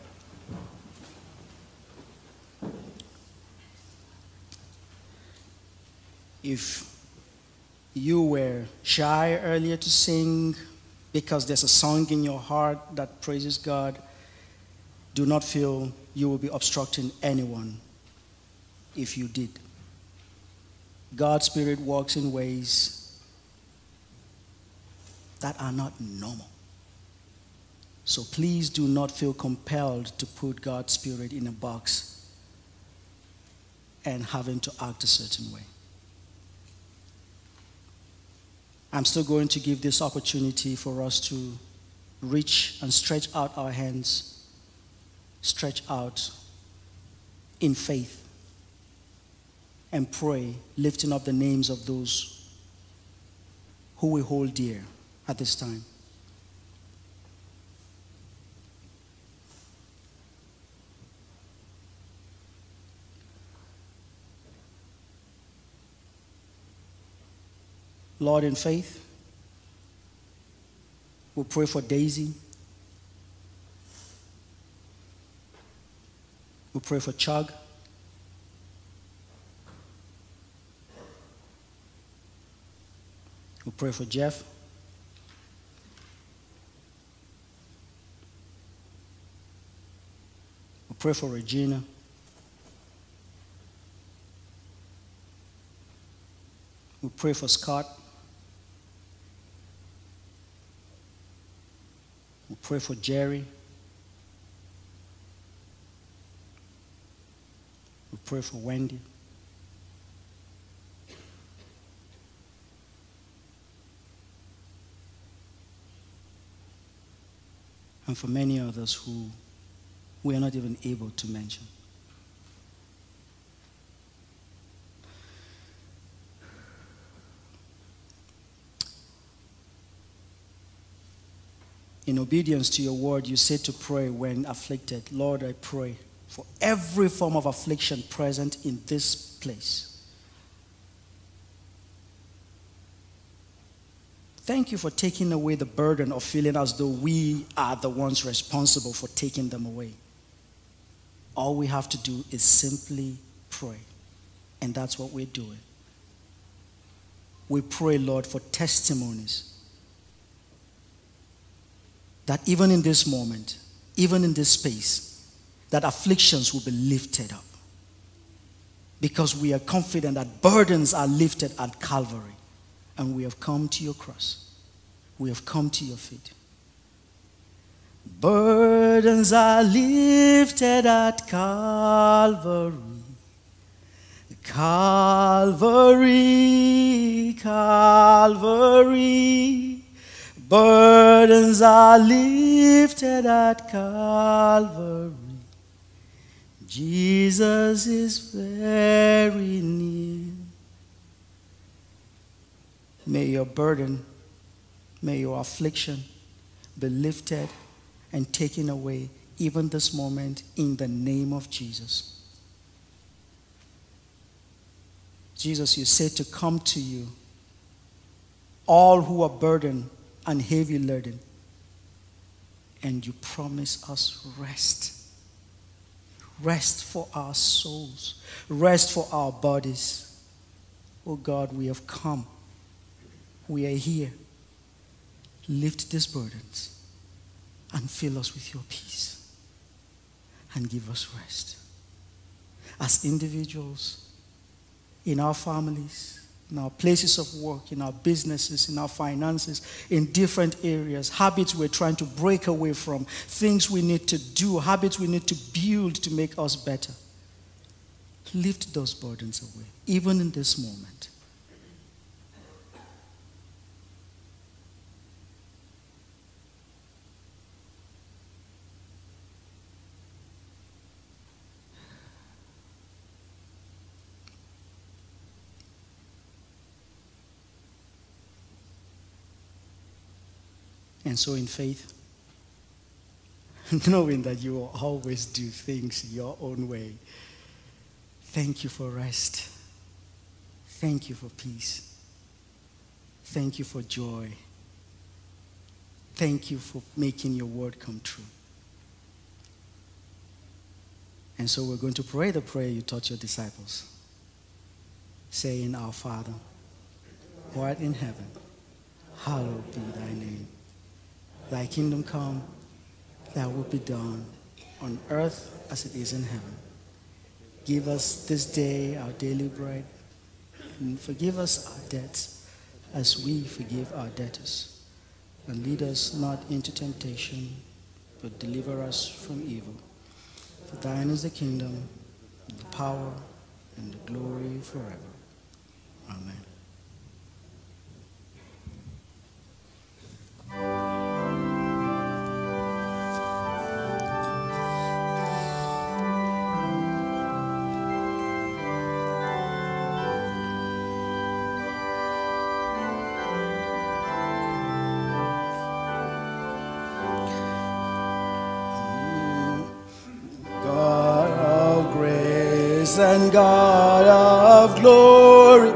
If you were shy earlier to sing because there's a song in your heart that praises God, do not feel you will be obstructing anyone if you did. God's Spirit works in ways that are not normal. So please do not feel compelled to put God's Spirit in a box and having to act a certain way. I'm still going to give this opportunity for us to reach and stretch out our hands, stretch out in faith, and pray, lifting up the names of those who we hold dear at this time. Lord, in faith, we pray for Daisy. We pray for Chug. We pray for Jeff. We pray for Regina. We pray for Scott. We pray for Jerry. We pray for Wendy. And for many others who we are not even able to mention. In obedience to your word, you said to pray when afflicted. Lord, I pray for every form of affliction present in this place. Thank you for taking away the burden of feeling as though we are the ones responsible for taking them away. All we have to do is simply pray. And that's what we're doing. We pray, Lord, for testimonies. That even in this moment, even in this space, that afflictions will be lifted up. Because we are confident that burdens are lifted at Calvary. And we have come to your cross. We have come to your feet. Burdens are lifted at Calvary. Calvary, Calvary. Burdens are lifted at Calvary. Jesus is very near. May your burden, may your affliction, be lifted and taken away even this moment in the name of Jesus. Jesus, you said to come to you, all who are burdened and heavy laden, and you promise us rest. Rest for our souls. Rest for our bodies. Oh God, we have come. We are here. Lift these burdens and fill us with your peace and give us rest. As individuals, in our families, in our places of work, in our businesses, in our finances, in different areas, habits we're trying to break away from, things we need to do, habits we need to build to make us better. Lift those burdens away, even in this moment. And so in faith, knowing that you will always do things your own way, thank you for rest. Thank you for peace. Thank you for joy. Thank you for making your word come true. And so we're going to pray the prayer you taught your disciples, saying, Our Father, who art in heaven, hallowed be thy name. Thy kingdom come, thy will be done on earth as it is in heaven. Give us this day our daily bread, and forgive us our debts as we forgive our debtors. And lead us not into temptation, but deliver us from evil. For thine is the kingdom, and the power, and the glory forever. Amen. And God of glory,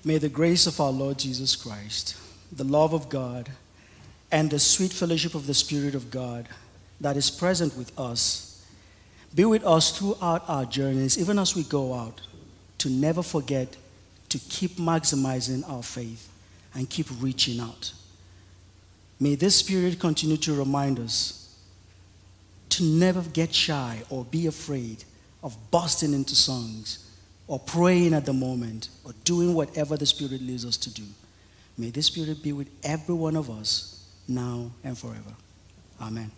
May the grace of our Lord Jesus Christ, the love of God, and the sweet fellowship of the Spirit of God that is present with us be with us throughout our journeys, even as we go out, to never forget to keep maximizing our faith and keep reaching out. May this Spirit continue to remind us to never get shy or be afraid of busting into songs or praying at the moment or doing whatever the Spirit leads us to do. May this Spirit be with every one of us now and forever. Amen.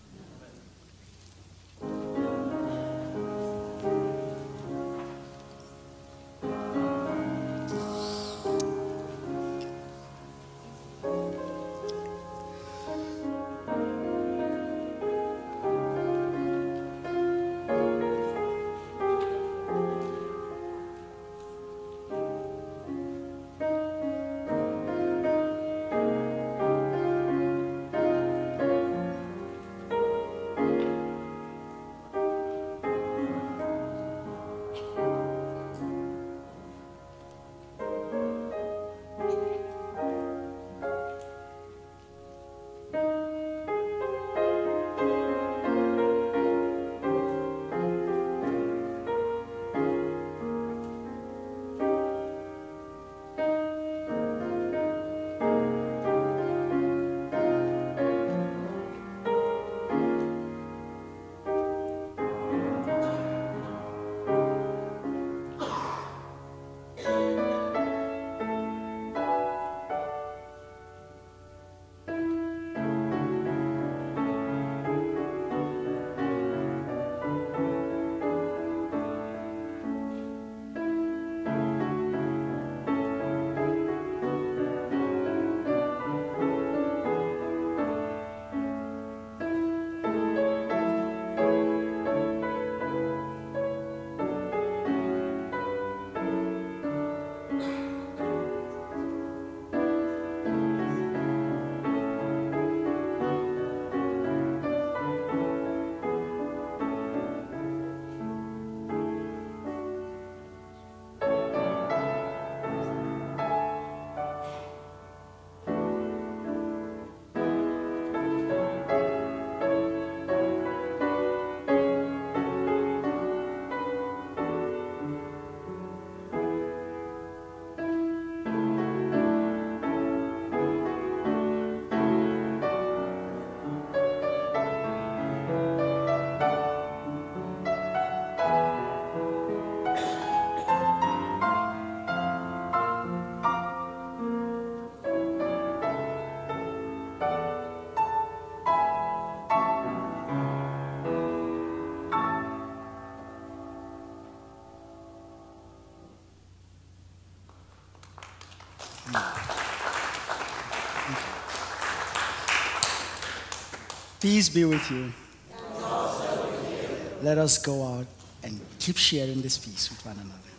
Peace be with you. And also with you. Let us go out and keep sharing this peace with one another.